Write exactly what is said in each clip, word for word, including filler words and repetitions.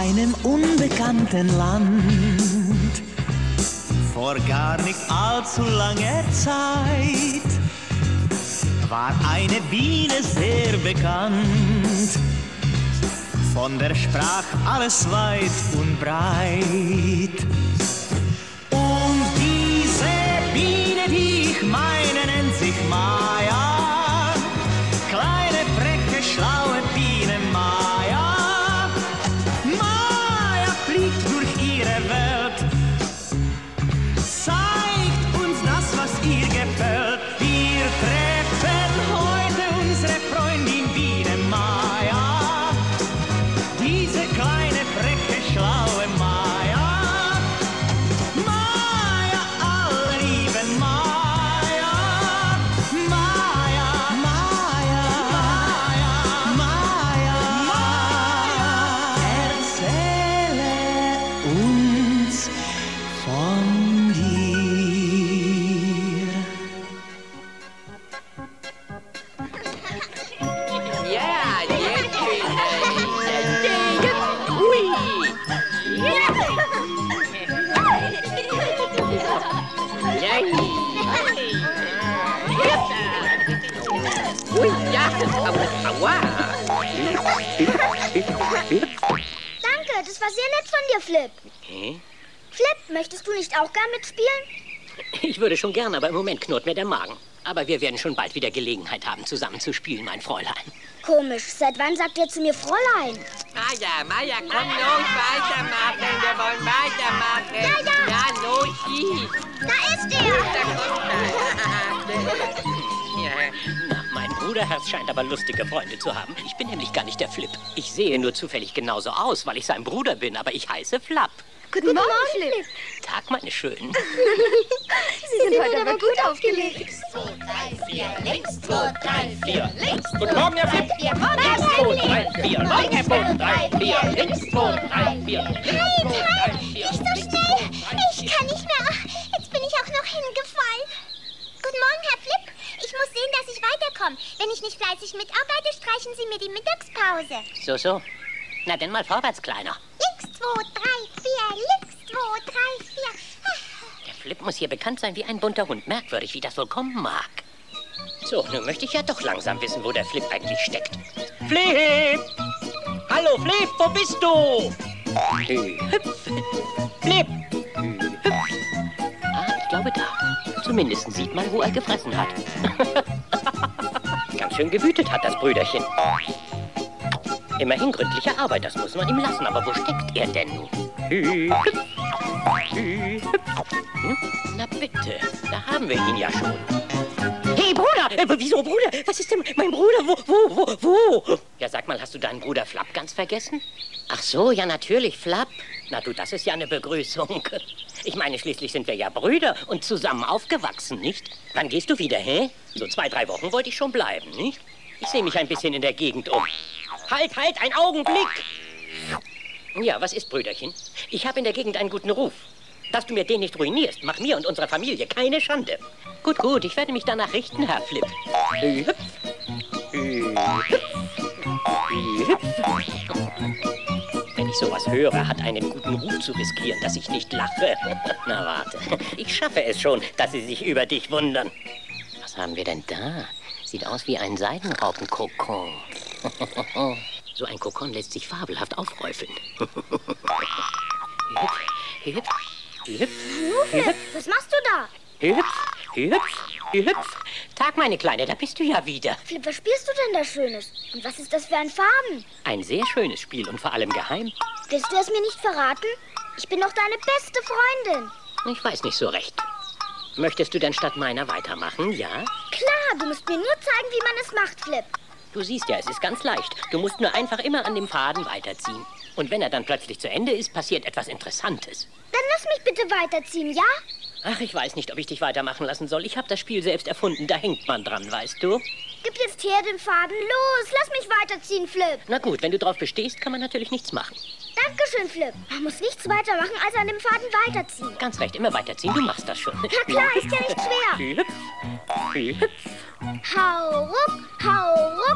einem unbekannten Land. Vor gar nicht allzu langer Zeit war eine Biene sehr bekannt. Von der sprach alles weit und breit. Und diese Biene, die ich meine, nennt sich Maja. Kleine, freche, schlaue Biene Maja. Maja fliegt durch ihre Welt, zeigt uns das, was ihr gefällt. Wir treffen heute unsere Freundin Biene Maja. Diese kleine, freche, schlaue Maja. Maja, alle lieben Maja. Maja, Maja, Maja, Maja, Maja. Erzähle uns von dir. Ja, jetzt bin ich. Ui. Ui, ja, aua. Danke, das war sehr nett von dir, Flip. Hä? Flip, möchtest du nicht auch gern mitspielen? Ich würde schon gern, aber im Moment knurrt mir der Magen. Aber wir werden schon bald wieder Gelegenheit haben, zusammen zu spielen, mein Fräulein. Komisch, seit wann sagt ihr zu mir Fräulein? Maja, Maja, komm los, weitermachen. Wir wollen weitermachen. Ja, ja. Ja, los, schieß. Da ist er! Da kommt er. Ja. Na, mein Bruderherz scheint aber lustige Freunde zu haben. Ich bin nämlich gar nicht der Flip. Ich sehe nur zufällig genauso aus, weil ich sein Bruder bin, aber ich heiße Flapp. Guten, Morgen, Flip. Tag, meine Schönen. Sie sind heute aber gut aufgelegt. Links, zwei, drei, vier. Links, zwei, drei, vier. Links, Guten Morgen, Herr Flip. Links, zwei, drei, vier. Links, zwei, drei, vier. Links, zwei, drei, vier. Halt, halt! Nicht so schnell! Ich kann nicht mehr. Jetzt bin ich auch noch hingefallen. Guten Morgen, Herr Flip. Ich muss sehen, dass ich weiterkomme. Wenn ich nicht fleißig mitarbeite, streichen Sie mir die Mittagspause. So, so. Na, denn mal vorwärts, Kleiner. Links, zwei, drei, vier. Links, zwei, drei, vier. Der Flip muss hier bekannt sein wie ein bunter Hund. Merkwürdig, wie das wohl kommen mag. So, nun möchte ich ja doch langsam wissen, wo der Flip eigentlich steckt. Flip! Hallo, Flip, wo bist du? Hüpf! Flip! Hüpf! Ah, ich glaube da. Zumindest sieht man, wo er gefressen hat. Ganz schön gewütet hat das Brüderchen. Immerhin gründliche Arbeit, das muss man ihm lassen. Aber wo steckt er denn nun? Hüpf! Hüpf! Hm? Na bitte, da haben wir ihn ja schon. Hey, Bruder! Äh, wieso, Bruder? Was ist denn mein Bruder? Wo, wo, wo, wo? Ja, sag mal, hast du deinen Bruder Flapp ganz vergessen? Ach so, ja, natürlich, Flapp. Na du, das ist ja eine Begrüßung. Ich meine, schließlich sind wir ja Brüder und zusammen aufgewachsen, nicht? Wann gehst du wieder, hä? So zwei, drei Wochen wollte ich schon bleiben, nicht? Ich sehe mich ein bisschen in der Gegend um. Halt, halt, ein Augenblick! Ja, was ist, Brüderchen? Ich habe in der Gegend einen guten Ruf. Dass du mir den nicht ruinierst, mach mir und unserer Familie keine Schande. Gut, gut, ich werde mich danach richten, Herr Flip. Hüpf. Hüpf. Hüpf. Wenn ich sowas höre, hat einen guten Ruf zu riskieren, dass ich nicht lache. Na, warte. Ich schaffe es schon, dass Sie sich über dich wundern. Was haben wir denn da? Sieht aus wie ein Seidenraupenkokon. So ein Kokon lässt sich fabelhaft aufräufeln. Hüpf, hüpf, hüpf, Flip, was machst du da? hüpf, hüpf, hüpf. Tag, meine Kleine, da bist du ja wieder. Flip, was spielst du denn da Schönes? Und was ist das für ein Farben? Ein sehr schönes Spiel und vor allem geheim. Willst du es mir nicht verraten? Ich bin doch deine beste Freundin. Ich weiß nicht so recht. Möchtest du denn statt meiner weitermachen, ja? Klar, du musst mir nur zeigen, wie man es macht, Flip. Du siehst ja, es ist ganz leicht. Du musst nur einfach immer an dem Faden weiterziehen. Und wenn er dann plötzlich zu Ende ist, passiert etwas Interessantes. Dann lass mich bitte weiterziehen, ja? Ach, ich weiß nicht, ob ich dich weitermachen lassen soll. Ich habe das Spiel selbst erfunden. Da hängt man dran, weißt du? Gib jetzt her den Faden. Los, lass mich weiterziehen, Flip. Na gut, wenn du drauf bestehst, kann man natürlich nichts machen. Dankeschön, Flip. Man muss nichts weitermachen, als an dem Faden weiterziehen. Ganz recht, immer weiterziehen. Du machst das schon. Na klar, ist ja nicht schwer. Hüpf, hüpf. Hau ruck, hau ruck.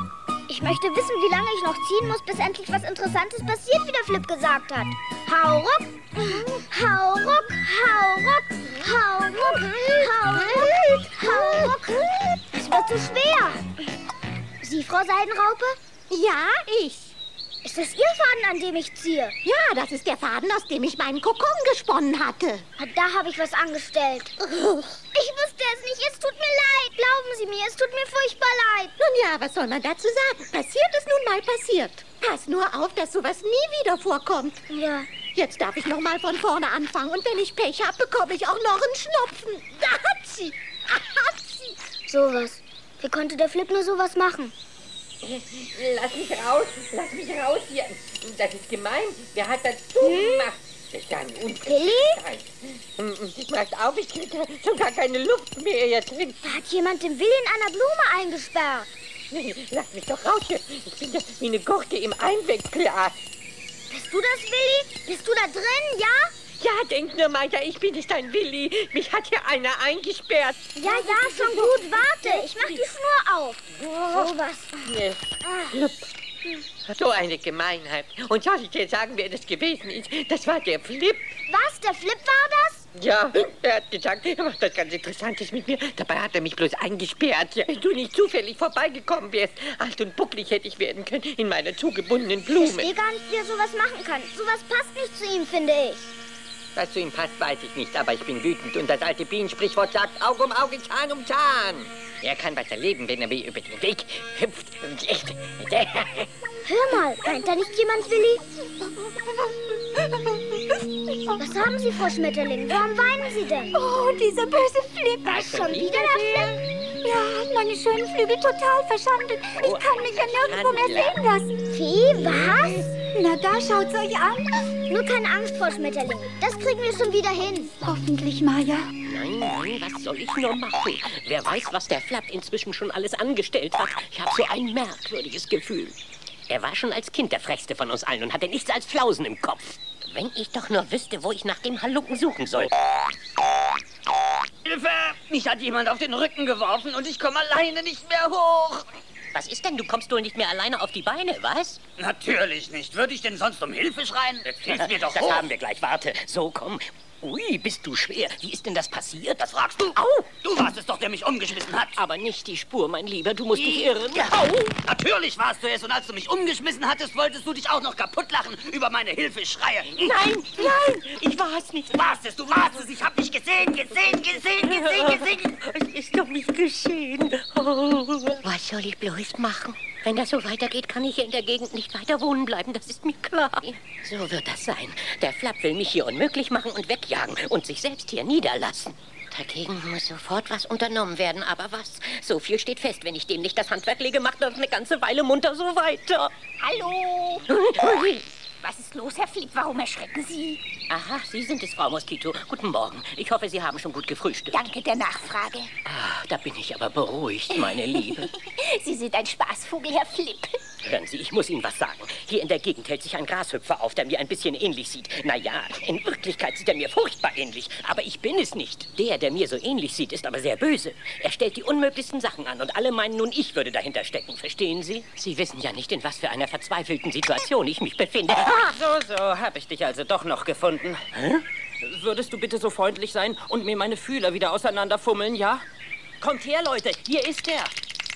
Ich möchte wissen, wie lange ich noch ziehen muss, bis endlich was Interessantes passiert, wie der Flip gesagt hat. Hau ruck, hau ruck, hau ruck, hau ruck, hau ruck, hau ruck. Es wird zu schwer. Sie, Frau Seidenraupe? Ja, ich. Ist das Ihr Faden, an dem ich ziehe? Ja, das ist der Faden, aus dem ich meinen Kokon gesponnen hatte. Da habe ich was angestellt. Ich wusste es nicht. Es tut mir leid. Glauben Sie mir, es tut mir furchtbar leid. Nun ja, was soll man dazu sagen? Passiert ist nun mal passiert. Pass nur auf, dass sowas nie wieder vorkommt. Ja. Jetzt darf ich noch mal von vorne anfangen. Und wenn ich Pech habe, bekomme ich auch noch einen Schnupfen. Da hat sie. Hat sie. Sowas. Wie konnte der Flip nur sowas machen? Lass mich raus, lass mich raus hier. Das ist gemein. Wer hat das so gemacht? Das ist eine Unverschämtheit. Macht auf, ich kriege schon gar keine Luft mehr hier drin. Da hat jemand den Willi in einer Blume eingesperrt. Lass mich doch raus hier. Ich bin ja wie eine Gurke im Einwegglas. Bist du das, Willi? Bist du da drin, ja? Ja, denk nur mal, ja, ich bin nicht dein Willi. Mich hat hier einer eingesperrt. Ja, ja, schon gut. Warte, ich mach die Schnur auf. So was. Ja. So eine Gemeinheit. Und soll ich dir sagen, wer das gewesen ist? Das war der Flip. Was? Der Flip war das? Ja, er hat gesagt, er macht das ganz Interessantes mit mir. Dabei hat er mich bloß eingesperrt. Ja, wenn du nicht zufällig vorbeigekommen wärst, alt und bucklig hätte ich werden können in meiner zugebundenen Blume. Ich verstehe gar nicht, wie er sowas machen kann. Sowas passt nicht zu ihm, finde ich. Was zu ihm passt, weiß ich nicht, aber ich bin wütend. Und das alte Bienensprichwort sagt, Auge um Auge, Zahn um Zahn. Er kann was erleben, wenn er mir über den Weg hüpft. Hör mal, weint da nicht jemand, Willi? Was haben Sie, Frau Schmetterling? Warum weinen Sie denn? Oh, dieser böse Flip. Was, schon wieder der Flip? Ja, hat meine schönen Flügel total verschandelt. Ich kann mich ja nirgendwo mehr sehen lassen. Wie? Was? Na, da schaut's euch an. Nur keine Angst, Frau Schmetterling. Das kriegen wir schon wieder hin. Hoffentlich, Maja. Nein, nein, was soll ich nur machen? Wer weiß, was der Flap inzwischen schon alles angestellt hat. Ich habe so ein merkwürdiges Gefühl. Er war schon als Kind der frechste von uns allen und hatte nichts als Flausen im Kopf. Wenn ich doch nur wüsste, wo ich nach dem Halunken suchen soll. Hilfe! Mich hat jemand auf den Rücken geworfen und ich komme alleine nicht mehr hoch. Was ist denn? Du kommst wohl nicht mehr alleine auf die Beine, was? Natürlich nicht. Würde ich denn sonst um Hilfe schreien? Hilf mir doch Das hoch. haben wir gleich. Warte. So, komm. Ui, bist du schwer. Wie ist denn das passiert? Das fragst du. Au! Du warst es doch, der mich umgeschmissen hat. Aber nicht die Spur, mein Lieber. Du musst dich irren. Au! Natürlich warst du es. Und als du mich umgeschmissen hattest, wolltest du dich auch noch kaputt lachen über meine Hilfeschreie. Nein, nein, ich war es nicht. Du warst es, du warst es. Ich hab dich gesehen, gesehen, gesehen, gesehen, gesehen. Es ist doch nicht geschehen. Oh. Was soll ich bloß machen? Wenn das so weitergeht, kann ich hier in der Gegend nicht weiter wohnen bleiben. Das ist mir klar. So wird das sein. Der Flap will mich hier unmöglich machen und wegjagen und sich selbst hier niederlassen. Dagegen muss sofort was unternommen werden. Aber was? So viel steht fest. Wenn ich dem nicht das Handwerk lege, macht das eine ganze Weile munter so weiter. Hallo. Was ist los, Herr Flip? Warum erschrecken Sie? Aha, Sie sind es, Frau Moskito. Guten Morgen. Ich hoffe, Sie haben schon gut gefrühstückt. Danke der Nachfrage. Ah, da bin ich aber beruhigt, meine Liebe. Sie sind ein Spaßvogel, Herr Flip. Hören Sie, ich muss Ihnen was sagen. Hier in der Gegend hält sich ein Grashüpfer auf, der mir ein bisschen ähnlich sieht. Naja, in Wirklichkeit sieht er mir furchtbar ähnlich. Aber ich bin es nicht. Der, der mir so ähnlich sieht, ist aber sehr böse. Er stellt die unmöglichsten Sachen an und alle meinen nun, ich würde dahinter stecken. Verstehen Sie? Sie wissen ja nicht, in was für einer verzweifelten Situation ich mich befinde. Ach, so, so, hab ich dich also doch noch gefunden. Hä? Würdest du bitte so freundlich sein und mir meine Fühler wieder auseinanderfummeln, ja? Kommt her, Leute, hier ist er.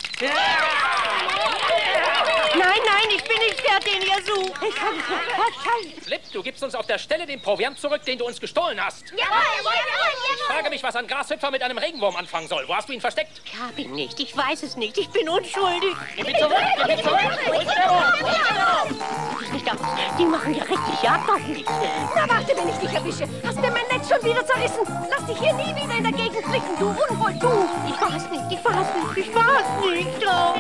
Nein, nein, ich bin nicht der, den ihr sucht. Ich kann nicht mehr. Flip, du gibst uns auf der Stelle den Proviant zurück, den du uns gestohlen hast. Jawohl, jawohl, Ich frage mich, was ein Grashüpfer mit einem Regenwurm anfangen soll. Wo hast du ihn versteckt? Ich hab ihn nicht. Ich weiß es nicht. Ich bin unschuldig. Gib ihn zurück, gib ihn zurück. Wo ist der Hund? Nicht aus. Die machen ja richtig Jagd auf mich. Na, warte, wenn ich dich erwische. Hast mir mein Netz schon wieder zerrissen. Lass dich hier nie wieder in der Gegend blicken, du Unwohl, du. Ich war es nicht. Ich war es nicht. Ich war es nicht. Oh.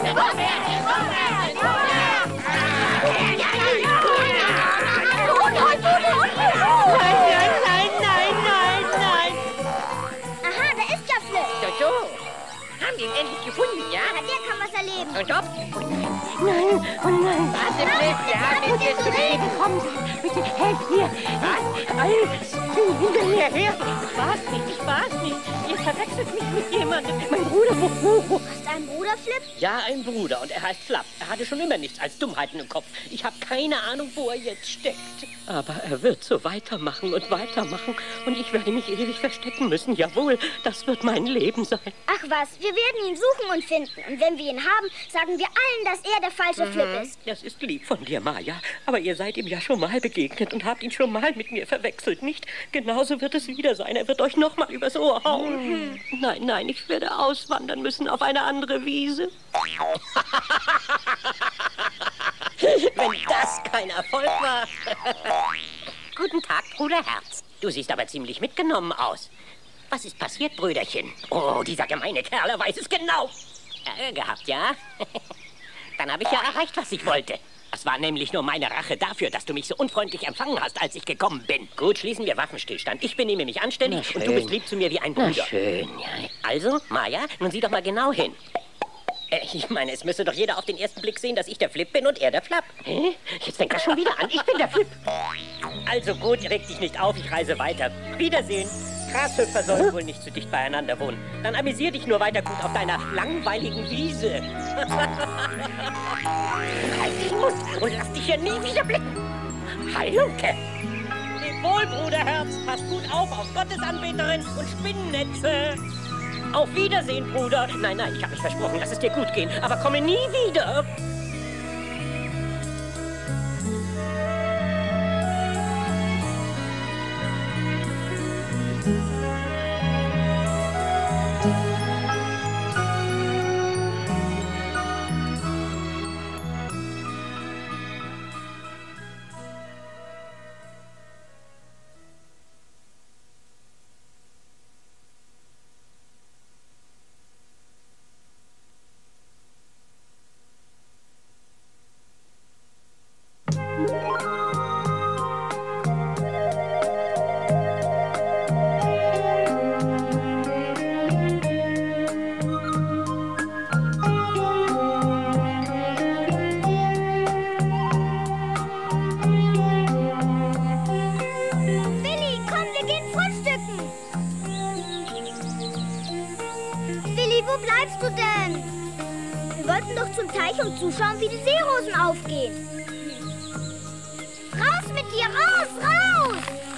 Nein, nein, nein, nein, nein, nein. Aha, da ist der Flip. So, so. Haben wir ihn endlich gefunden, ja? Ja, der kann was erleben. Und ob? Nein, oh nein. Warte, Flip, wir haben ihn jetzt reden. Kommen Sie, bitte, helft mir. Alles, hinter mir her. Ich war es nicht. Ich war es nicht. Ihr verwechselt mich mit jemandem. Mein Bruder. Wo, wo, wo? Was einen Bruder, Flip? Ja, ein Bruder und er heißt Flap. Er hatte schon immer nichts als Dummheiten im Kopf. Ich habe keine Ahnung, wo er jetzt steckt. Aber er wird so weitermachen und weitermachen und ich werde mich ewig verstecken müssen. Jawohl, das wird mein Leben sein. Ach was, wir werden ihn suchen und finden. Und wenn wir ihn haben, sagen wir allen, dass er der falsche mhm. Flip ist. Das ist lieb von dir, Maja. Aber ihr seid ihm ja schon mal begegnet und habt ihn schon mal mit mir verwechselt, nicht? Genauso wird es wieder sein. Er wird euch noch mal übers Ohr hauen. Mhm. Nein, nein, ich werde auswandern müssen auf eine andere Wiese. Wenn das kein Erfolg war. Guten Tag, Bruder Herz. Du siehst aber ziemlich mitgenommen aus. Was ist passiert, Brüderchen? Oh, dieser gemeine Kerl, er weiß es genau. Ärger gehabt, ja? Dann habe ich ja erreicht, was ich wollte. Das war nämlich nur meine Rache dafür, dass du mich so unfreundlich empfangen hast, als ich gekommen bin. Gut, schließen wir Waffenstillstand. Ich benehme mich anständig und du bist lieb zu mir wie ein Bruder. Na schön, ja. Also, Maja, nun sieh doch mal genau hin. Äh, ich meine, es müsste doch jeder auf den ersten Blick sehen, dass ich der Flip bin und er der Flap. Hä? Jetzt fängt das schon wieder an. Ich bin der Flip. Also gut, reg dich nicht auf, ich reise weiter. Wiedersehen. Grashüpfer sollen wohl nicht zu dicht beieinander wohnen. Dann amüsier dich nur weiter gut auf deiner langweiligen Wiese. Halt den Mund und lass dich hier nie wieder blicken. Heilunke. Leb wohl, Bruderherz. Pass gut auf auf Gottesanbeterin und Spinnennetze. Auf Wiedersehen, Bruder. Nein, nein, ich habe mich versprochen, lass es dir gut gehen. Aber komme nie wieder. Zuschauen, wie die Seerosen aufgehen. Raus mit dir, raus, raus!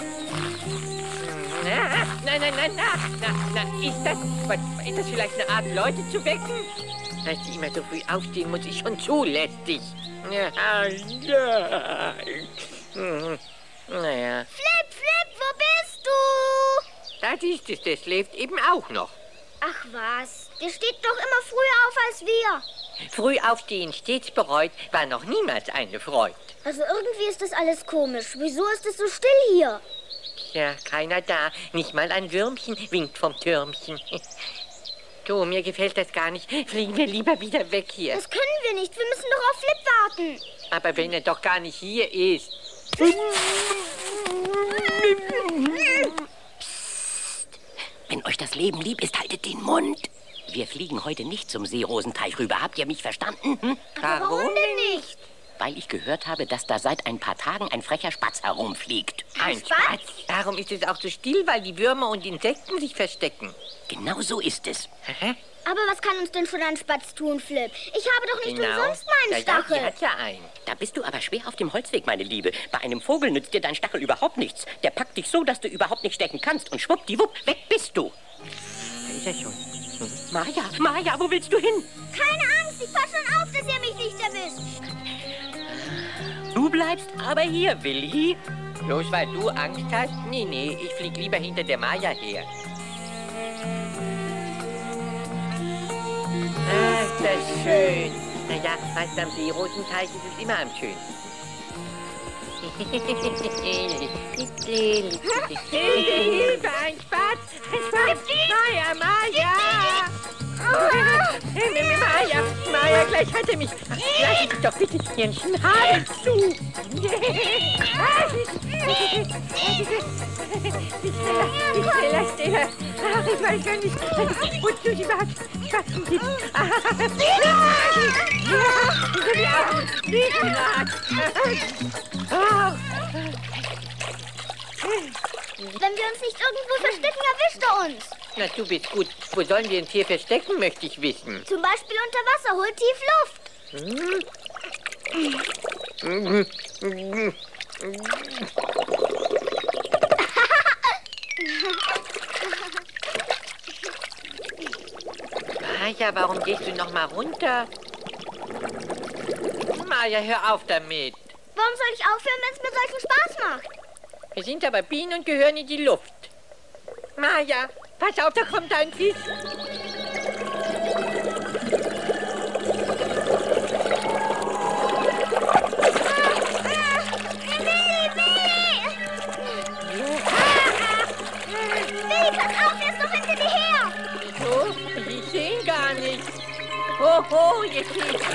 Na, nein, nein, nein, na, na, na, ist das, was, ist das vielleicht eine Art, Leute zu wecken? Dass sie immer so früh aufstehen muss, ist schon zu lästig. Ja, ja. Hm, naja. Flip, Flip, wo bist du? Das ist es, der schläft eben auch noch. Ach was, der steht doch immer früher auf als wir. Früh aufstehen, stets bereut, war noch niemals eine Freude. Also irgendwie ist das alles komisch. Wieso ist es so still hier? Tja, keiner da. Nicht mal ein Würmchen winkt vom Türmchen. Du, mir gefällt das gar nicht. Fliegen wir lieber wieder weg hier. Das können wir nicht. Wir müssen doch auf Flip warten. Aber wenn er doch gar nicht hier ist. Psst. Wenn euch das Leben lieb ist, haltet den Mund. Wir fliegen heute nicht zum Seerosenteich rüber. Habt ihr mich verstanden? Hm? Aber warum denn nicht? Weil ich gehört habe, dass da seit ein paar Tagen ein frecher Spatz herumfliegt. Ein Spatz? Darum ist es auch so still, weil die Würmer und Insekten sich verstecken. Genau so ist es. Aha. Aber was kann uns denn schon ein Spatz tun, Flip? Ich habe doch nicht genau. umsonst meinen Stachel. Ja, die hat ja einen. Da bist du aber schwer auf dem Holzweg, meine Liebe. Bei einem Vogel nützt dir dein Stachel überhaupt nichts. Der packt dich so, dass du überhaupt nicht stecken kannst. Und schwuppdiwupp, weg bist du. Da ist er schon. Maja, Maja, wo willst du hin? Keine Angst, ich pass schon auf, dass er mich nicht erwischt. Du bleibst aber hier, Willi. Bloß weil du Angst hast? Nee, nee, ich flieg lieber hinter der Maja her. Ach, ist das schön. Naja, weißt du, am Seerosenteich ist es immer am schönsten. Hilfe, ein Spatz! Maja, Maja! Maja, Maja, gleich hat er mich. Lass mich doch bitte ihren Schnabel zu. Stella, Stella. Ach, ich weiß gar nicht, wo du die Spatzen gibst. Wenn wir uns nicht irgendwo verstecken, erwischt er uns. Na, du bist gut. Wo sollen wir uns hier verstecken, möchte ich wissen. Zum Beispiel unter Wasser, hol tief Luft. Maja, warum gehst du noch mal runter? Maja, hör auf damit. Warum soll ich aufhören, wenn es mir solchen Spaß macht? Wir sind aber Bienen und gehören in die Luft. Maja, pass auf, da kommt ein Fisch. Oh, oh, jetzt liegt es.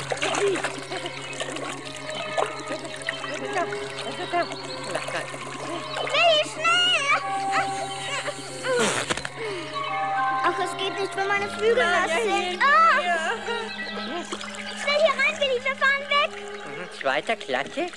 Willi, schnell! Ach, es geht nicht, wenn meine Flügel nass sind. Ah! Schnell hier rein, Willi, wir fahren weg. Zweiter Klasse?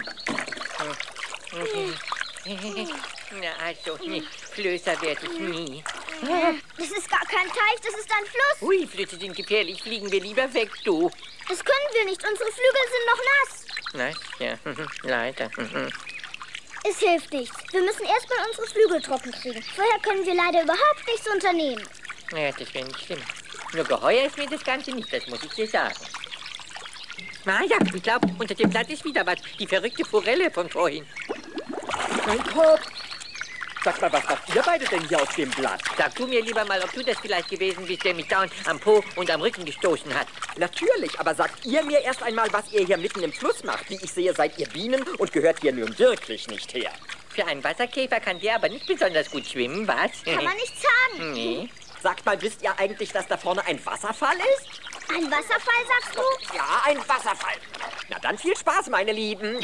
Na, also nicht. Flößer werde ich nie. Das ist gar kein Teich, das ist ein Fluss. Ui, Flüsse sind gefährlich. Fliegen wir lieber weg, du. Das können wir nicht. Unsere Flügel sind noch nass. Nass, ja. Leider. Es hilft nichts. Wir müssen erstmal unsere Flügel trocken kriegen. Vorher können wir leider überhaupt nichts unternehmen. Ja, das wäre nicht schlimm. Nur geheuer ist mir das Ganze nicht, das muss ich dir sagen. Maja, ich glaube, unter dem Blatt ist wieder was. Die verrückte Forelle von vorhin. Mein Kopf. Sag mal, was macht ihr beide denn hier auf dem Blatt? Sag du mir lieber mal, ob du das vielleicht gewesen bist, der mich dauernd am Po und am Rücken gestoßen hat. Natürlich, aber sagt ihr mir erst einmal, was ihr hier mitten im Fluss macht. Wie ich sehe, seid ihr Bienen und gehört hier nun wirklich nicht her. Für einen Wasserkäfer kann der aber nicht besonders gut schwimmen, was? Kann man nicht sagen. Nee. Sagt mal, wisst ihr eigentlich, dass da vorne ein Wasserfall ist? Ein Wasserfall, sagst du? Ja, ein Wasserfall. Na dann viel Spaß, meine Lieben.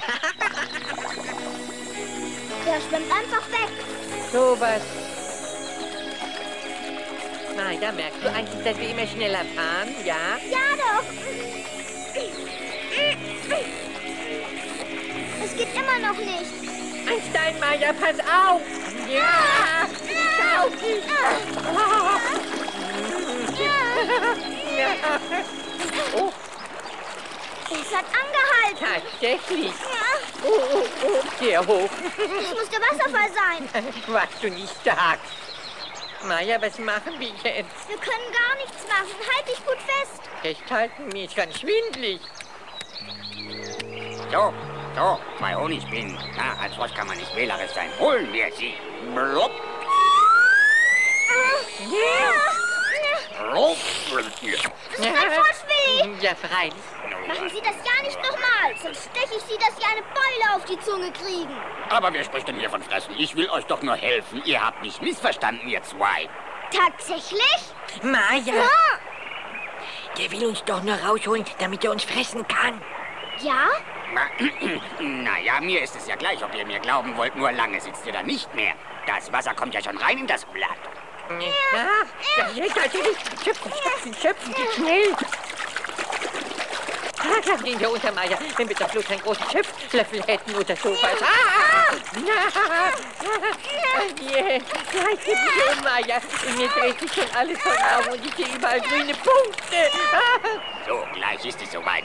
Der schwimmt einfach weg. So was. Maja, merkst du eigentlich, dass wir immer schneller fahren, ja? Ja doch. Es geht immer noch nicht. Ein Stein, Maja, pass auf! Ja! Schau! Oh. Es hat angehalten. Tatsächlich. Ja. Oh, oh, oh, sehr hoch. Das muss der Wasserfall sein. Was du nicht sagst. Maja, was machen wir jetzt? Wir können gar nichts machen. Halt dich gut fest. Festhalten, mir ist ganz schwindelig. So, so, zwei Honigbienen. Na, als Frosch kann man nicht wählerisch sein. Holen wir sie. Blub. Ja. Blub. Das ist ein Frosch, Willi. Ja, freilich. Machen Sie das ja nicht nochmal, sonst steche ich Sie, dass Sie eine Beule auf die Zunge kriegen. Aber wer spricht denn hier von Fressen? Ich will euch doch nur helfen. Ihr habt mich missverstanden, ihr zwei. Tatsächlich? Maja, Ja. der will uns doch nur rausholen, damit er uns fressen kann. Ja? Na, naja, mir ist es ja gleich, ob ihr mir glauben wollt. Nur lange sitzt ihr da nicht mehr. Das Wasser kommt ja schon rein in das Blatt. Ja, ja, jetzt natürlich. Schöpfen, schöpfen, schöpfen, geht schnell. Ah, lass ihn hier unter, Maja, wenn wir doch bloß einen großen Schöpflöffel hätten oder sowas. Ah! Ja! Yeah. Ja, ich gebe mich um, Maja. Mir dreht sich schon alles von Augen und ich sehe überall grüne Punkte. Ah. So, gleich ist es soweit.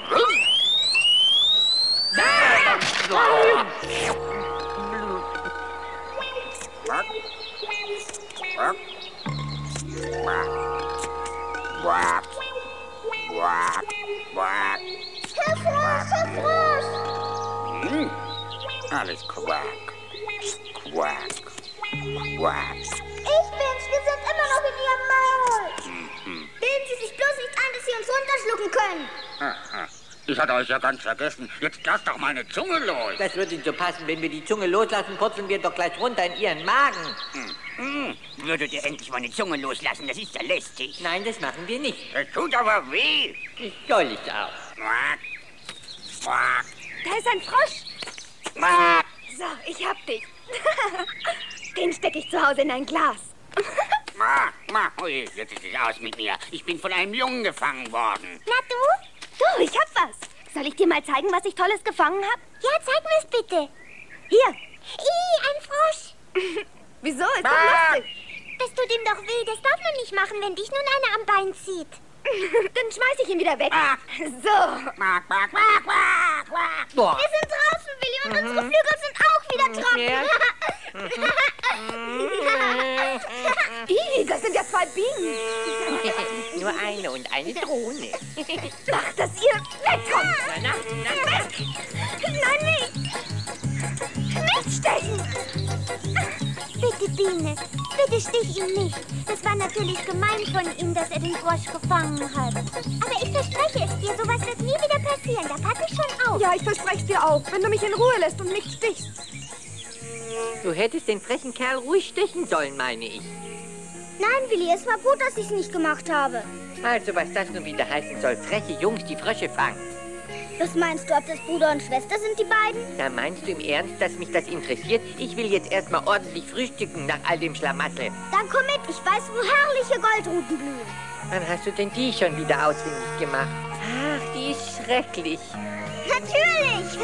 Herr Frosch, Herr Frosch! Hm? Alles Quack. Quack. Quack. Ich bin's, wir sind immer noch in Ihrem Maul. Mhm. Bilden Sie sich bloß nicht ein, dass Sie uns runterschlucken können. Aha. Ich hatte euch ja ganz vergessen. Jetzt lasst doch meine Zunge los. Das würde Ihnen so passen. Wenn wir die Zunge loslassen, purzeln wir doch gleich runter in Ihren Magen. Hm. Hm. Würdet ihr endlich meine Zunge loslassen? Das ist ja lästig. Nein, das machen wir nicht. Es tut aber weh. Das soll ich auch. Quack. Quack. Da ist ein Frosch. Quack. So, ich hab dich. Den stecke ich zu Hause in ein Glas. Ma, ma, ui, jetzt ist es aus mit mir. Ich bin von einem Jungen gefangen worden. Na du? Du, ich hab was. Soll ich dir mal zeigen, was ich Tolles gefangen hab? Ja, zeig mir's bitte. Hier. Ih, ein Frosch. Wieso? Ist Ah. doch lustig. Bist du tut ihm doch weh. Das darf man nicht machen, wenn dich nun einer am Bein zieht. Dann schmeiß ich ihn wieder weg. Ah. So. Quack, quack, quack, quack, quack. Wir sind draußen, Willi, und unsere Flügel sind auch wieder trocken. Ih, das sind ja zwei Bienen. Nur eine und eine Drohne. Mach, dass ihr wegkommt. Na, na, na, Nein, nicht. Nicht stechen. Bitte, Biene, bitte stich ihn nicht. Das war natürlich gemein von ihm, dass er den Frosch gefangen hat. Aber ich verspreche es dir, sowas wird nie wieder passieren. Da passe ich schon auf. Ja, ich verspreche es dir auch, wenn du mich in Ruhe lässt und nicht stichst. Du hättest den frechen Kerl ruhig stechen sollen, meine ich. Nein, Willi, es war gut, dass ich es nicht gemacht habe. Also, was das nun wieder heißen soll, freche Jungs, die Frösche fangen. Was meinst du, ob das Bruder und Schwester sind, die beiden? Na, meinst du im Ernst, dass mich das interessiert? Ich will jetzt erstmal ordentlich frühstücken nach all dem Schlamassel. Dann komm mit, ich weiß, wo herrliche Goldruten blühen. Wann hast du denn die schon wieder ausfindig gemacht? Ach, die ist schrecklich. Natürlich!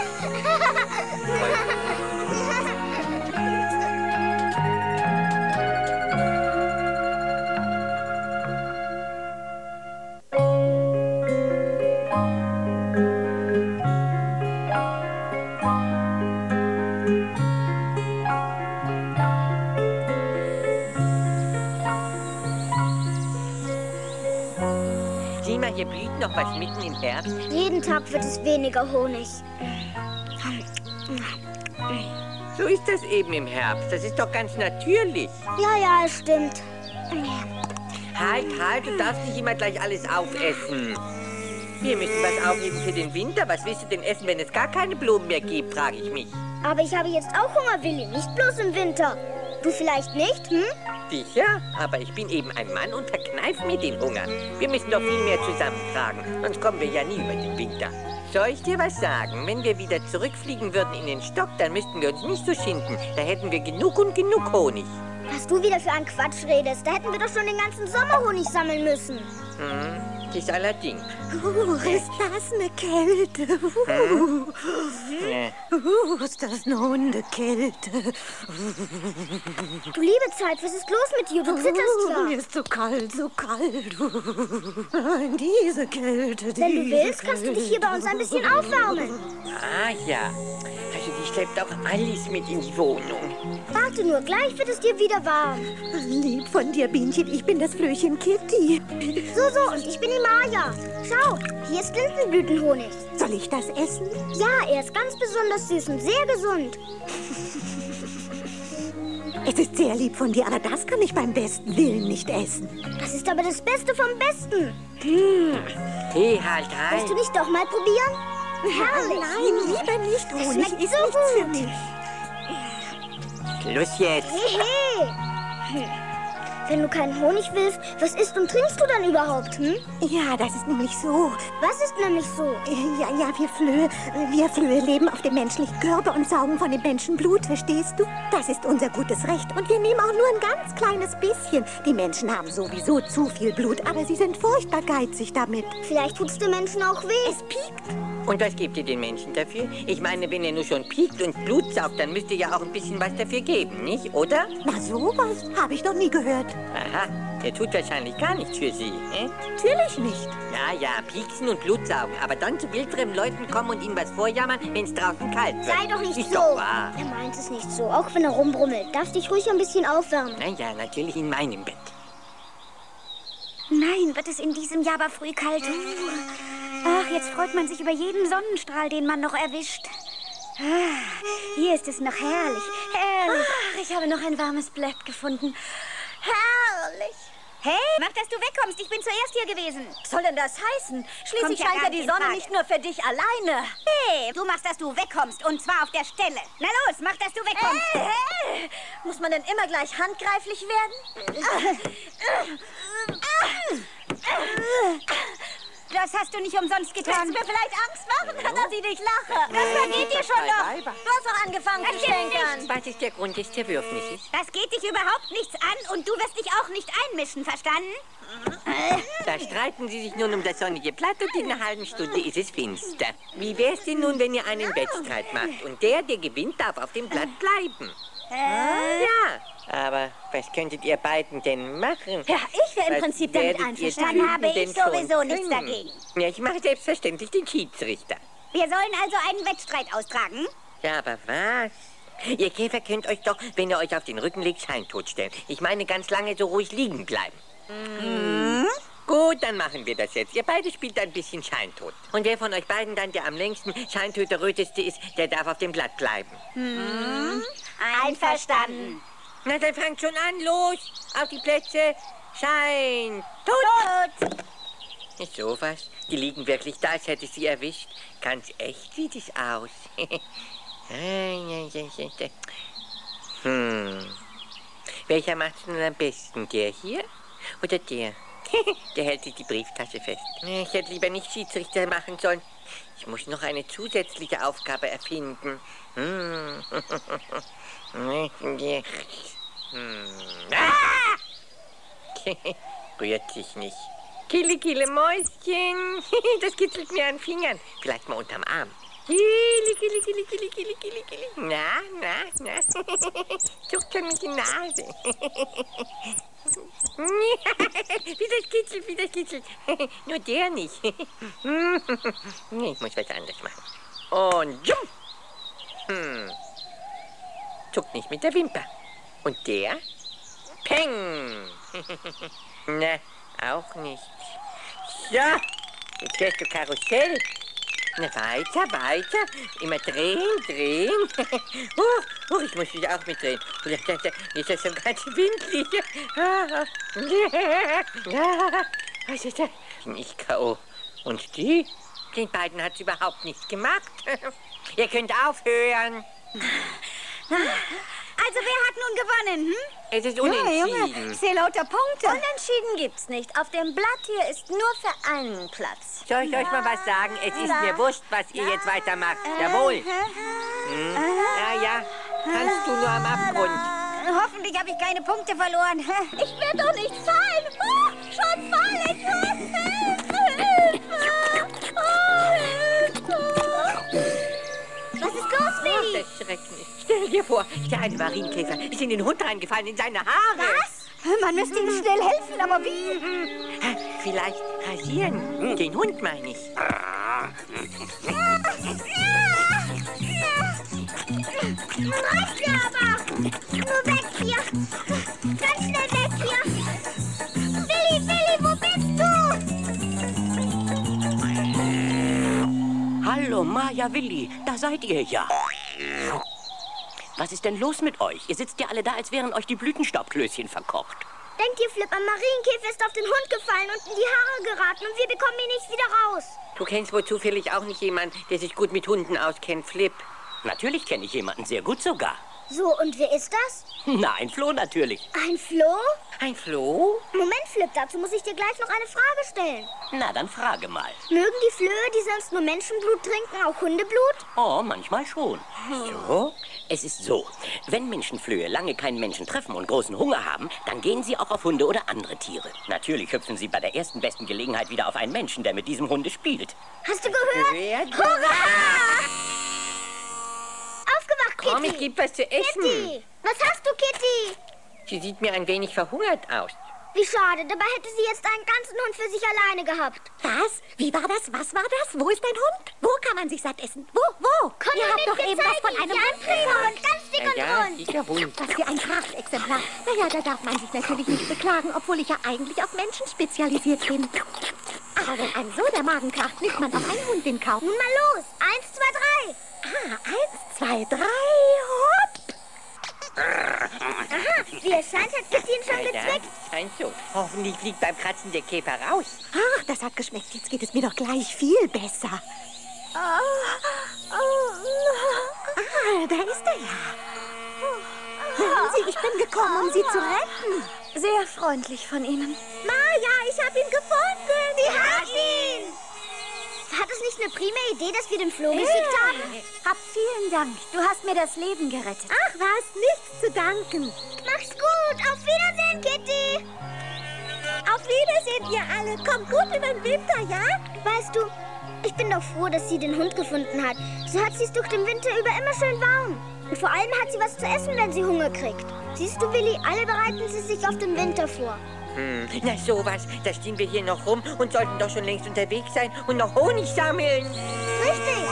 Sieh mal, hier blüht noch was mitten im Herbst. Jeden Tag wird es weniger Honig. So ist das eben im Herbst. Das ist doch ganz natürlich. Ja, ja, es stimmt. Halt, halt, du darfst nicht immer gleich alles aufessen. Wir müssen was aufheben für den Winter. Was willst du denn essen, wenn es gar keine Blumen mehr gibt, frage ich mich. Aber ich habe jetzt auch Hunger, Willi, nicht bloß im Winter. Du vielleicht nicht, hm? Sicher, aber ich bin eben ein Mann und verkneif mir den Hunger. Wir müssen doch viel mehr zusammentragen, sonst kommen wir ja nie über den Winter. Soll ich dir was sagen? Wenn wir wieder zurückfliegen würden in den Stock, dann müssten wir uns nicht so schinden. Da hätten wir genug und genug Honig. Was du wieder für einen Quatsch redest, da hätten wir doch schon den ganzen Sommer Honig sammeln müssen. Hm, das allerdings. Uh, ist das eine Kälte? Uh, Ja. uh, ist das eine Hundekälte? Du liebe Zeit, was ist los mit dir? Du zitterst Uh, mir ja. ist so kalt, so kalt. Uh, nein, diese Kälte, diese Wenn du willst, kannst du dich hier bei uns ein bisschen aufwärmen. Ah ja, also die schleppt auch alles mit in die Wohnung. Warte nur, gleich wird es dir wieder warm. Lieb von dir, Bienchen, ich bin das Flößchen Kitty. So, so, und ich bin die Maja. Schau, hier ist Lindenblütenhonig. Soll ich das essen? Ja, er ist ganz besonders süß und sehr gesund. Es ist sehr lieb von dir, aber das kann ich beim besten Willen nicht essen. Das ist aber das Beste vom Besten. Hey, halt, halt. Willst du nicht doch mal probieren? Herrlich. Nein, lieber nicht. Das Honig schmeckt ist so nichts für gut. mich. Schluss jetzt. Hey, hey. Wenn du keinen Honig willst, was isst und trinkst du dann überhaupt, hm? Ja, das ist nämlich so. Was ist nämlich so? Ja, ja, wir Flöhe, wir Flöhe leben auf dem menschlichen Körper und saugen von dem Menschen Blut, verstehst du? Das ist unser gutes Recht und wir nehmen auch nur ein ganz kleines bisschen. Die Menschen haben sowieso zu viel Blut, aber sie sind furchtbar geizig damit. Vielleicht tut's den Menschen auch weh. Es piekt. Und was gebt ihr den Menschen dafür? Ich meine, wenn ihr nur schon piekt und Blut saugt, dann müsst ihr ja auch ein bisschen was dafür geben, nicht, oder? Na, sowas habe ich noch nie gehört. Aha, der tut wahrscheinlich gar nichts für sie, eh? Natürlich nicht. Ja, ja, pieksen und Blut saugen, aber dann zu wildfremden Leuten kommen und ihnen was vorjammern, wenn es draußen kalt wird. Sei doch nicht ist so. Doch wahr. Er meint es nicht so, auch wenn er rumbrummelt. Darfst dich ruhig ein bisschen aufwärmen. Na ja, natürlich in meinem Bett. Nein, wird es in diesem Jahr aber früh kalt. Ach, jetzt freut man sich über jeden Sonnenstrahl, den man noch erwischt. Ah, hier ist es noch herrlich, herrlich. Ach, ich habe noch ein warmes Blatt gefunden. Herrlich. Hey, mach, dass du wegkommst. Ich bin zuerst hier gewesen. Was soll denn das heißen? Schließlich Kommt ja scheint gar ja die nicht in Sonne Frage. nicht nur für dich alleine. Hey, du machst, dass du wegkommst. Und zwar auf der Stelle. Na los, mach, dass du wegkommst. Hey, hey. Muss man denn immer gleich handgreiflich werden? Das hast du nicht umsonst getan. Willst du mir vielleicht Angst machen, dass ich nicht lache? Das vergeht dir schon noch. Weiber. Du hast doch angefangen Das zu stimmt stänkern. Was ist der Grund des Zerwürfnisses? Das geht dich überhaupt nichts an und du wirst dich auch nicht einmischen, verstanden? Da streiten sie sich nun um das sonnige Blatt und in einer halben Stunde ist es finster. Wie wär's denn nun, wenn ihr einen Wettstreit macht und der, der gewinnt, darf auf dem Blatt bleiben? Äh? Ja, aber was könntet ihr beiden denn machen? Ja, ich wäre im Was Prinzip damit werdet ihr einverstanden. drüben Habe ich denn schon sowieso nichts können? dagegen. Ja, ich mache selbstverständlich den Schiedsrichter. Wir sollen also einen Wettstreit austragen? Ja, aber was? Ihr Käfer könnt euch doch, wenn ihr euch auf den Rücken legt, scheintot stellen. Ich meine, ganz lange so ruhig liegen bleiben. Mhm. Gut, dann machen wir das jetzt. Ihr beide spielt ein bisschen scheintot. Und wer von euch beiden dann der am längsten scheintot-röteste ist, der darf auf dem Blatt bleiben. Mhm. Einverstanden. Na, dann fangt schon an. Los, auf die Plätze. Scheintot. Tot. Ist sowas? Die liegen wirklich da, als hätte ich sie erwischt. Ganz echt sieht es aus. hm. Welcher macht's nun am besten? Der hier oder der? Der hält sich die Brieftasche fest. Ich hätte lieber nicht Schiedsrichter machen sollen. Ich muss noch eine zusätzliche Aufgabe erfinden. Hm. hm. Ah! Rührt sich nicht. Kille, kille, Mäuschen. Das kitzelt mir an den Fingern. Vielleicht mal unterm Arm. Kille, kille, kille, kille, kille, kille, kille. Na, na, na. Zuckt schon mit der Nase. Wie das kitzelt, wie das kitzelt. Nur der nicht. Ich muss was anderes machen. Und jump. Hm. Zuckt nicht mit der Wimper. Und der? Peng. Na, auch nicht. So, jetzt fährst du Karussell. Na, weiter, weiter. Immer drehen, drehen. uh, uh, ich muss dich auch mitdrehen. Jetzt ist das so ganz windlig. Was ist das? Nicht K O Und die? Den beiden hat's überhaupt nicht gemacht. Ihr könnt aufhören. Also, wer hat nun gewonnen, hm? Es ist unentschieden. Junge, Junge, ich sehe lauter Punkte. Unentschieden gibt's nicht. Auf dem Blatt hier ist nur für einen Platz. Soll ich euch mal was sagen? Es ist mir wurscht, was ihr jetzt weitermacht. Jawohl. Hm? Ja, ja. Kannst du nur am Abgrund. Hoffentlich habe ich keine Punkte verloren. Ich werde doch nicht fallen. Oh, schon falle ich. Hilfe, Hilfe. Oh, Hilfe. Was ist los, Willi? Das Schrecknis. Stell dir vor, der eine Marienkäfer ist in den Hund reingefallen, in seine Haare. Was? Man müsste ihm schnell helfen, aber wie? Vielleicht rasieren. Den Hund meine ich. Reicht ja aber. Nur weg hier. Ganz schnell weg hier. Willi, Willi, wo bist du? Hallo, Maja, Willi, da seid ihr ja. Was ist denn los mit euch? Ihr sitzt ja alle da, als wären euch die Blütenstaubklößchen verkocht. Denkt ihr, Flip, ein Marienkäfer ist auf den Hund gefallen und in die Haare geraten und wir bekommen ihn nicht wieder raus. Du kennst wohl zufällig auch nicht jemanden, der sich gut mit Hunden auskennt, Flip. Natürlich kenne ich jemanden sehr gut sogar. So, und wer ist das? Na, ein Floh natürlich. Ein Floh? Ein Floh? Moment, Flip, dazu muss ich dir gleich noch eine Frage stellen. Na, dann frage mal. Mögen die Flöhe, die sonst nur Menschenblut trinken, auch Hundeblut? Oh, manchmal schon. So? Es ist so, wenn Menschenflöhe lange keinen Menschen treffen und großen Hunger haben, dann gehen sie auch auf Hunde oder andere Tiere. Natürlich hüpfen sie bei der ersten besten Gelegenheit wieder auf einen Menschen, der mit diesem Hunde spielt. Hast du gehört? Gehört? Hurra! Aufgewacht, Kitty! Komm, ich geb was zu essen. Kitty! Was hast du, Kitty? Sie sieht mir ein wenig verhungert aus. Wie schade, dabei hätte sie jetzt einen ganzen Hund für sich alleine gehabt. Was? Wie war das? Was war das? Wo ist dein Hund? Wo kann man sich satt essen? Wo? Wo? Komm Ihr mal habt mit, doch wir eben was zeigen von ihn. einem Ja, ein Hund Prickhund, ganz dick und Ja, rund. sicher Hund. Was für ein Prachtexemplar. Naja, da darf man sich natürlich nicht beklagen, obwohl ich ja eigentlich auf Menschen spezialisiert bin. Aber wenn einem so der Magen kracht, nimmt man auch einen Hund in Kauf. Nun mal los. Eins, zwei, drei. Ah, eins, zwei, drei, hopp! Aha, wie es scheint, hat Kitty ihn schon Ja, bezweckt. scheint so. Hoffentlich fliegt beim Kratzen der Käfer raus. Ach, das hat geschmeckt. Jetzt geht es mir doch gleich viel besser. Ah, da ist er ja. Hören Sie, ich bin gekommen, um Sie zu retten. Sehr freundlich von Ihnen. Maja, ich hab ihn gefunden. Sie hat ihn. War das nicht eine prima Idee, dass wir den Floh geschickt haben? Hab vielen Dank. Du hast mir das Leben gerettet. Ach was, nichts zu danken. Mach's gut. Auf Wiedersehen, Kitty. Auf Wiedersehen, ihr alle. Kommt gut über den Winter, ja? Weißt du, ich bin doch froh, dass sie den Hund gefunden hat. So hat sie es durch den Winter über immer schön warm. Und vor allem hat sie was zu essen, wenn sie Hunger kriegt. Siehst du, Willi, alle bereiten sie sich auf den Winter vor. Hm, na sowas, da stehen wir hier noch rum und sollten doch schon längst unterwegs sein und noch Honig sammeln. Richtig.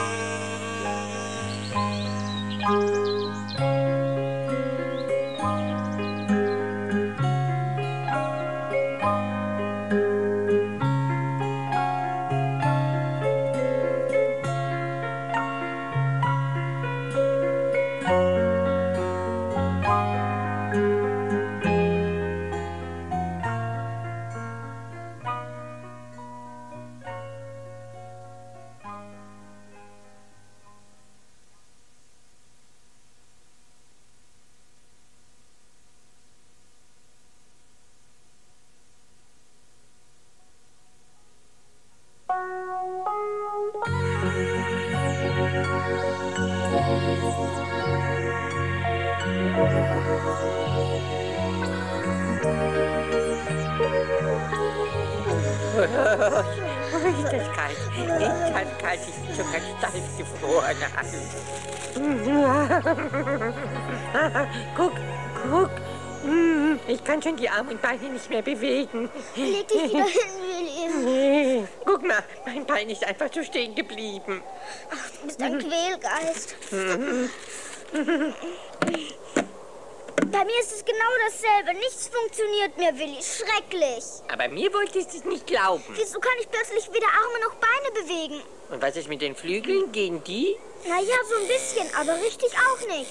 Oh, ist das kalt. Ist das kalt. Ich bin schon ganz steif gefroren. Guck, guck. Ich kann schon die Arme und Beine nicht mehr bewegen. Leg dich wieder hin, Willi. Nee. Guck mal, mein Bein ist einfach so stehen geblieben. Ach, du bist ein Quälgeist. Bei mir ist es genau dasselbe. Nichts funktioniert mehr, Willi. Schrecklich. Aber mir wolltest du es nicht glauben. Wieso kann ich plötzlich weder Arme noch Beine bewegen? Und was ist mit den Flügeln? Gehen die? Na ja, so ein bisschen, aber richtig auch nicht.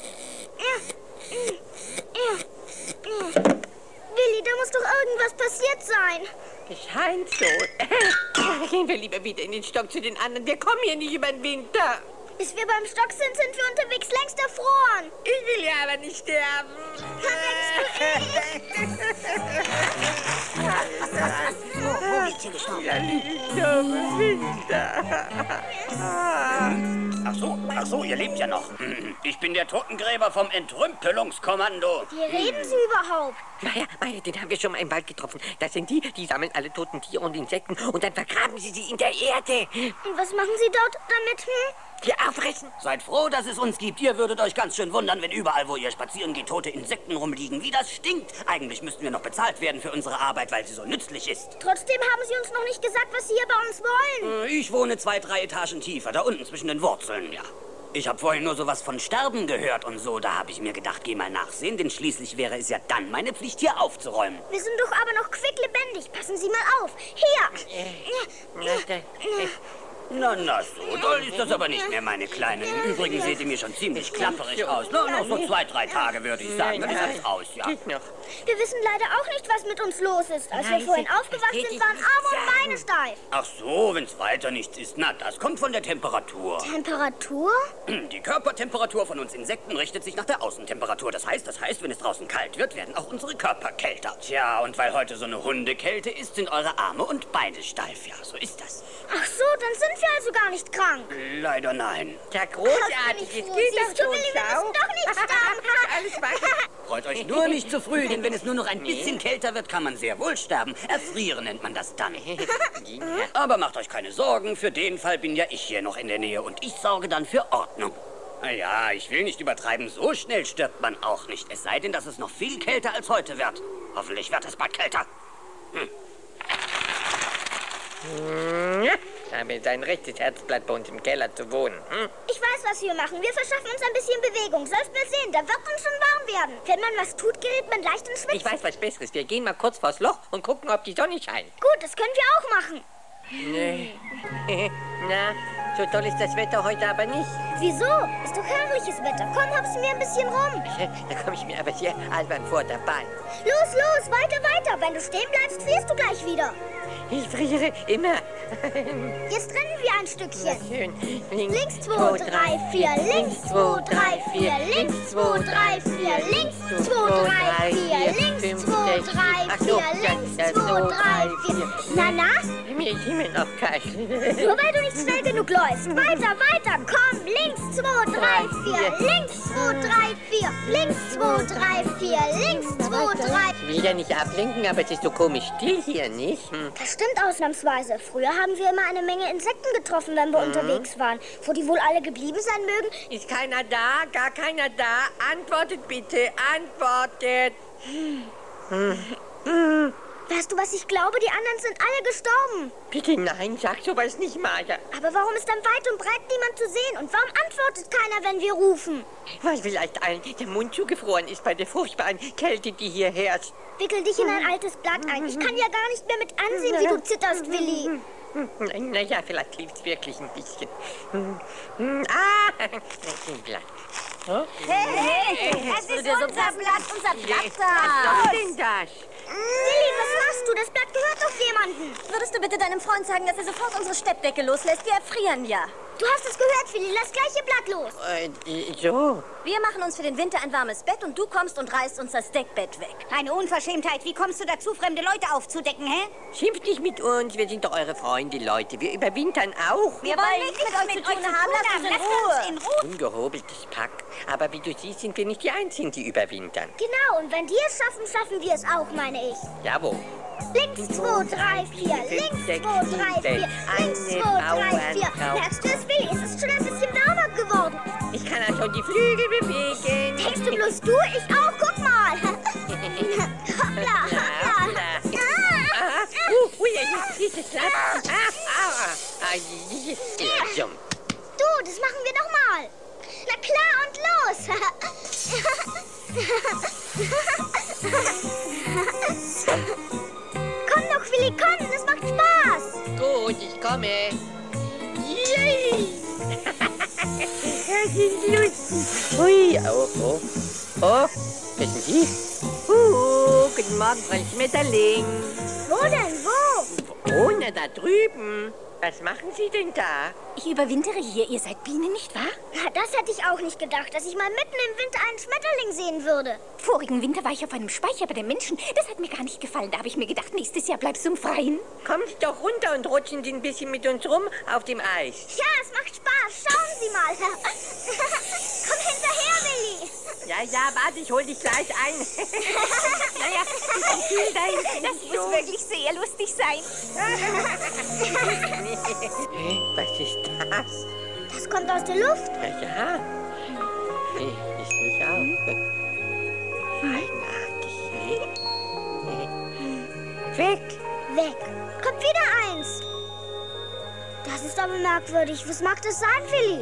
Willi, da muss doch irgendwas passiert sein. Es scheint so. Gehen wir lieber wieder in den Stock zu den anderen. Wir kommen hier nicht über den Winter. Bis wir beim Stock sind, sind wir unterwegs längst erfroren. Ich will ja aber nicht sterben. Wo liegt hier gestorben? Ja, liegt auf dem Winter. Ach so, ach so, ihr lebt ja noch. Ich bin der Totengräber vom Entrümpelungskommando. Wie reden Sie überhaupt? Naja, meine, den haben wir schon mal im Wald getroffen. Das sind die, die sammeln alle toten Tiere und Insekten und dann vergraben sie sie in der Erde. Und was machen Sie dort damit, hm? Die auffressen. Seid froh, dass es uns gibt. Ihr würdet euch ganz schön wundern, wenn überall, wo ihr spazieren geht, tote Insekten rumliegen. Wie das stinkt. Eigentlich müssten wir noch bezahlt werden für unsere Arbeit, weil sie so nützlich ist. Trotzdem haben Sie uns noch nicht gesagt, was Sie hier bei uns wollen. Ich wohne zwei, drei Etagen tiefer, da unten zwischen den Wurzeln, ja. Ich habe vorhin nur sowas von Sterben gehört und so. Da habe ich mir gedacht, geh mal nachsehen, denn schließlich wäre es ja dann meine Pflicht, hier aufzuräumen. Wir sind doch aber noch quicklebendig. Passen Sie mal auf. Hier. Äh, Na, na, so doll ist das aber nicht mehr, meine Kleinen. Im Übrigen seht ihr mir schon ziemlich klapperig aus. No, noch so zwei, drei Tage, würde ich sagen. Dann ist alles aus, ja. Wir wissen leider auch nicht, was mit uns los ist. Als wir vorhin aufgewacht sind, waren Arme und Beine steif. Ach so, wenn's weiter nichts ist. Na, das kommt von der Temperatur. Temperatur? Die Körpertemperatur von uns Insekten richtet sich nach der Außentemperatur. Das heißt, das heißt, wenn es draußen kalt wird, werden auch unsere Körper kälter. Tja, und weil heute so eine Hundekälte ist, sind eure Arme und Beine steif. Ja, so ist das. Ach so, dann sind wir also gar nicht krank. Leider nein. Ja, großartig. Jetzt geht das Siehst du, schon, Willi, wir schau. müssen doch nicht sterben. Alles weiter. Freut euch nur nicht zu früh, denn wenn es nur noch ein bisschen kälter wird, kann man sehr wohl sterben. Erfrieren nennt man das dann. Aber macht euch keine Sorgen, für den Fall bin ja ich hier noch in der Nähe und ich sorge dann für Ordnung. Naja, ich will nicht übertreiben, so schnell stirbt man auch nicht. Es sei denn, dass es noch viel kälter als heute wird. Hoffentlich wird es bald kälter. Hm. Da haben wir sein rechtes Herzblatt bei uns im Keller zu wohnen. Hm? Ich weiß, was wir machen. Wir verschaffen uns ein bisschen Bewegung. Sollst du sehen, da wird uns schon warm werden. Wenn man was tut, gerät man leicht ins Schwitzen. Ich weiß was Besseres. Wir gehen mal kurz vors Loch und gucken, ob die Sonne scheint. Gut, das können wir auch machen. Nee. Na, so toll ist das Wetter heute aber nicht. Wieso? Ist doch herrliches Wetter. Komm, hopst mir ein bisschen rum. Da komme ich mir aber sehr albern vor dabei. Los, los, weiter, weiter. Wenn du stehen bleibst, frierst du gleich wieder. Ich friere immer. Jetzt rennen wir ein Stückchen. Schön. Links, links zwei, drei, vier, links zwei, drei, vier, links zwei, drei, vier, links zwei, drei, vier, links zwei, drei, vier, links zwei, drei, vier, links links, zwei, drei, vier. Na, na? Mir ist immer noch kalt. Nur weil du nicht schnell genug läufst. Weiter, weiter, komm. Links, zwei, drei, vier. Links, zwei, drei, vier. Links, zwei, drei, vier. Links, zwei, drei. Ich will ja nicht ablenken, aber es ist so komisch still hier, nicht? Hm. Das stimmt ausnahmsweise. Früher haben wir immer eine Menge Insekten getroffen, wenn wir mhm. unterwegs waren. Wo die wohl alle geblieben sein mögen? Ist keiner da? Gar keiner da? Antwortet bitte, antwortet. Hm. Hm. Hm. Weißt du, was ich glaube? Die anderen sind alle gestorben. Bitte nein, sag sowas nicht, Maja. Aber warum ist dann weit und breit niemand zu sehen? Und warum antwortet keiner, wenn wir rufen? Weil vielleicht allen der Mund zugefroren ist bei der furchtbaren Kälte, die hier herrscht. Wickel dich in ein altes Blatt ein. Ich kann ja gar nicht mehr mit ansehen, wie du zitterst, Willi. Naja, vielleicht hilft's wirklich ein bisschen. Ah, ein Blatt. Hey, hey, hey, es ist unser Blatt, unser Blatt da. Was ist denn das? Willi, was machst du? Das Blatt gehört doch jemandem. Würdest du bitte deinem Freund sagen, dass er sofort unsere Steppdecke loslässt? Wir erfrieren ja. Du hast es gehört, Willi. Lass gleich ihr Blatt los. Äh, so. Wir machen uns für den Winter ein warmes Bett und du kommst und reißt uns das Deckbett weg. Eine Unverschämtheit. Wie kommst du dazu, fremde Leute aufzudecken, hä? Schimpft nicht mit uns. Wir sind doch eure Freunde, Leute. Wir überwintern auch. Wir wollen nichts mit euch zu tun haben. Lasst uns in Ruhe. in Ruhe. Ungehobeltes Pack. Aber wie du siehst, sind wir nicht die Einzigen, die überwintern. Genau. Und wenn die es schaffen, schaffen wir es auch, meine ich. Jawohl. Links, zwei, drei, vier. Links, zwei, drei, vier. Links, zwei, drei, vier. Merkst du es, Willi? Es ist schon ein bisschen wärmer geworden. Ich kann also die Flügel bewegen. Denkst du bloß du? Ich auch. Guck mal. Hoppla, hoppla. Ah, uh, ui, dieses Blatt. Ah, aua. Ah, jum. Du, das machen wir doch mal. Na klar und los. Komm doch, Willi, komm, das macht Spaß. Gut, ich komme. Yay! Das ist lustig. Hui, oh, oh. Oh, wer sind die? Uh, guten Morgen, Frau Schmetterling. Wo denn, wo? Oh, na, da drüben. Was machen Sie denn da? Ich überwintere hier. Ihr seid Bienen, nicht wahr? Ja, das hätte ich auch nicht gedacht, dass ich mal mitten im Winter einen Schmetterling sehen würde. Vorigen Winter war ich auf einem Speicher bei den Menschen. Das hat mir gar nicht gefallen. Da habe ich mir gedacht, nächstes Jahr bleibst du im Freien. Kommen Sie doch runter und rutschen Sie ein bisschen mit uns rum auf dem Eis. Ja, es macht Spaß. Schauen Sie mal. Komm hinterher, Willi. Ja, ja, warte, ich hol dich gleich ein. Naja, vielen Dank. Das muss wirklich sehr lustig sein. Was ist das? Das kommt aus der Luft. Ja, ja. Ist nicht auch. Eigenartig. Weg. Weg. Kommt wieder eins. Das ist aber merkwürdig. Was mag das sein, Willi?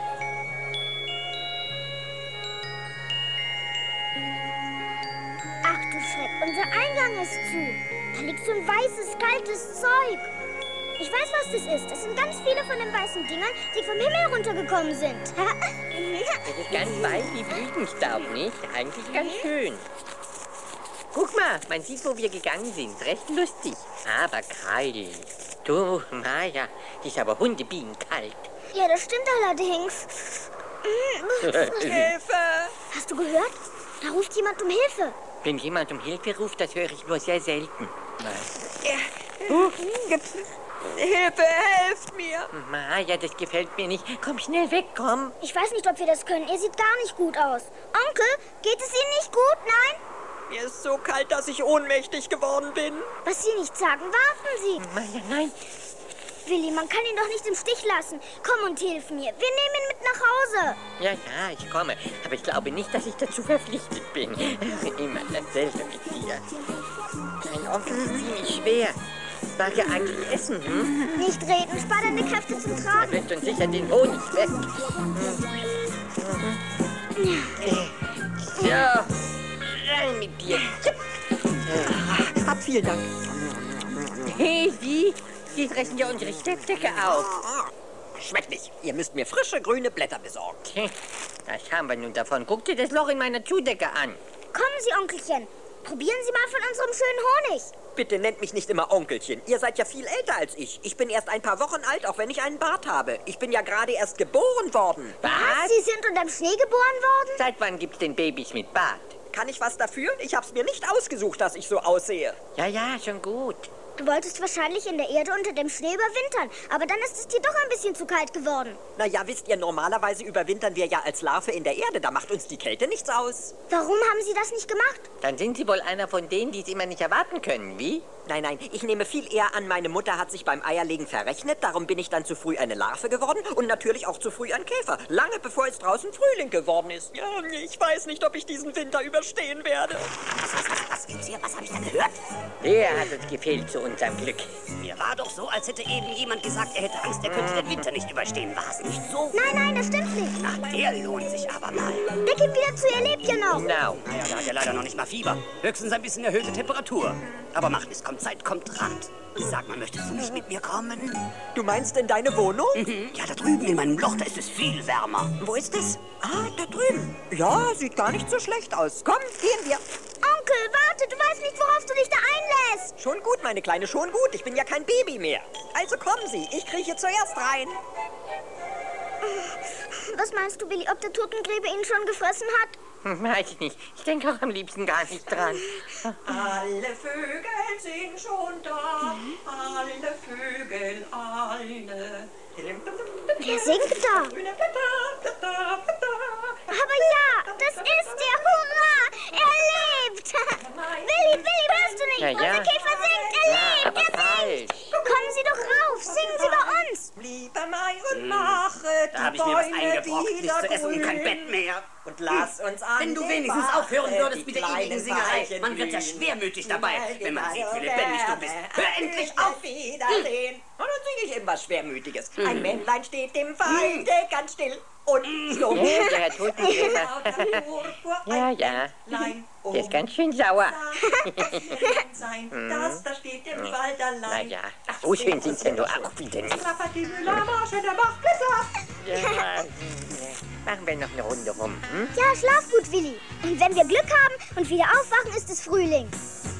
Ach du Schreck, unser Eingang ist zu. Da liegt so ein weißes, kaltes Zeug. Ich weiß, was das ist. Das sind ganz viele von den weißen Dingern, die vom Himmel runtergekommen sind. Das ist ganz weiß wie Blütenstaub, nicht? Eigentlich ganz schön. Guck mal, man sieht, wo wir gegangen sind. Recht lustig. Aber kalt. Du, Maja, die ist aber hundebienenkalt. Ja, das stimmt allerdings. Hilfe! Hast du gehört? Da ruft jemand um Hilfe. Wenn jemand um Hilfe ruft, das höre ich nur sehr selten. Uh. Hilfe, helft mir! Maja, das gefällt mir nicht. Komm schnell weg, komm. Ich weiß nicht, ob wir das können. Ihr seht gar nicht gut aus. Onkel, geht es Ihnen nicht gut? Nein? Mir ist so kalt, dass ich ohnmächtig geworden bin. Was Sie nicht sagen, warten Sie. Maja, nein. Willi, man kann ihn doch nicht im Stich lassen. Komm und hilf mir. Wir nehmen ihn mit nach Hause. Ja, ja, ich komme. Aber ich glaube nicht, dass ich dazu verpflichtet bin. Immer dasselbe mit dir. Dein Onkel ist ziemlich schwer. Mag er eigentlich essen, hm? Nicht reden, spar deine Kräfte zum Er Tragen. wird uns sicher den Honig weg. So, rein mit dir. Hab vielen Dank. Hey, Sie, Sie fressen ja unsere Steppdecke auf. Schmeckt nicht. Ihr müsst mir frische grüne Blätter besorgen. Was haben wir nun davon? Guck dir das Loch in meiner Zudecke an. Kommen Sie, Onkelchen. Probieren Sie mal von unserem schönen Honig. Bitte nennt mich nicht immer Onkelchen. Ihr seid ja viel älter als ich. Ich bin erst ein paar Wochen alt, auch wenn ich einen Bart habe. Ich bin ja gerade erst geboren worden. Was? Sie sind unterm Schnee geboren worden? Seit wann gibt's denn Babys mit Bart? Kann ich was dafür? Ich hab's mir nicht ausgesucht, dass ich so aussehe. Ja, ja, schon gut. Du wolltest wahrscheinlich in der Erde unter dem Schnee überwintern, aber dann ist es dir doch ein bisschen zu kalt geworden. Na ja, wisst ihr, normalerweise überwintern wir ja als Larve in der Erde. Da macht uns die Kälte nichts aus. Warum haben Sie das nicht gemacht? Dann sind Sie wohl einer von denen, die es immer nicht erwarten können, wie? Nein, nein, ich nehme viel eher an, meine Mutter hat sich beim Eierlegen verrechnet. Darum bin ich dann zu früh eine Larve geworden und natürlich auch zu früh ein Käfer. Lange bevor es draußen Frühling geworden ist. Ja, ich weiß nicht, ob ich diesen Winter überstehen werde. Was, was, was, was gibt's hier? Was habe ich da gehört? Der hat uns gefehlt zu unserem Glück. Mir war doch so, als hätte eben jemand gesagt, er hätte Angst, er könnte den Winter nicht überstehen. War es nicht so? Nein, nein, das stimmt nicht. Na, der lohnt sich aber mal. Der geht wieder zu, ihr lebt ja noch. Genau. Naja, der hat ja leider noch nicht mal Fieber. Höchstens ein bisschen erhöhte Temperatur. Aber macht es, kommt Zeit, kommt Rand. Sag mal, möchtest du nicht mit mir kommen? Du meinst in deine Wohnung? Mhm. Ja, da drüben in meinem Loch, da ist es viel wärmer. Wo ist es? Ah, da drüben. Ja, sieht gar nicht so schlecht aus. Komm, gehen wir. Onkel, warte, du weißt nicht, worauf du dich da einlässt. Schon gut, meine Kleine, schon gut. Ich bin ja kein Baby mehr. Also kommen Sie, ich krieche zuerst rein. Was meinst du, Willi, ob der Totengräber ihn schon gefressen hat? Hm, weiß ich nicht. Ich denke auch am liebsten gar nicht dran. Alle Vögel sind schon da. Alle Vögel, alle. Wer singt da? Aber ja, das ist der. Hurra! Er lebt! Willi, Willi, hörst du nicht? Ja, ja. Unser Käfer singt! Er Ja, lebt! aber Er singt! Kommen Sie doch rauf! Singen Sie bei uns! Lieber Mai und mache Da habe ich mir was eingebrockt, nichts zu essen und kein Bett mehr. Und lass uns an Wenn du wenigstens aufhören würdest mit der ewigen Singerei. Man wird ja schwermütig dabei, wenn man sieht, wie lebendig du bist. Hör endlich auf! Wiedersehen. Und dann singe ich eben was Schwermütiges. Ein Männlein steht im Walde ganz still und so. Ja, der Herr Totengräber. Ja, ja. Der ist ganz schön sauer. Das da steht im Wald Na allein. ja, so schön sind sie nur auch wieder nicht. Die Müller-Marsche, der macht Blätter. Ja, machen wir noch eine Runde rum, hm? Ja, schlaf gut, Willi. Und wenn wir Glück haben und wieder aufwachen, ist es Frühling.